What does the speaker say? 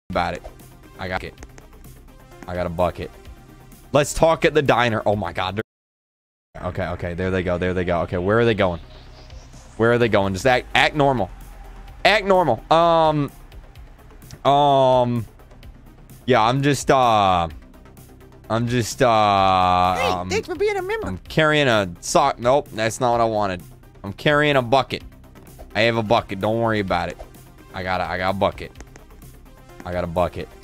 about it. I got it. I got a bucket. Let's talk at the diner. Oh my god. Okay, okay. There they go. There they go. Okay, where are they going? Where are they going? Just act normal. Act normal. Yeah, I'm just Hey, thanks for being a member. I'm carrying a sock. Nope, that's not what I wanted. I'm carrying a bucket. I have a bucket. Don't worry about it. I got a bucket. I got a bucket.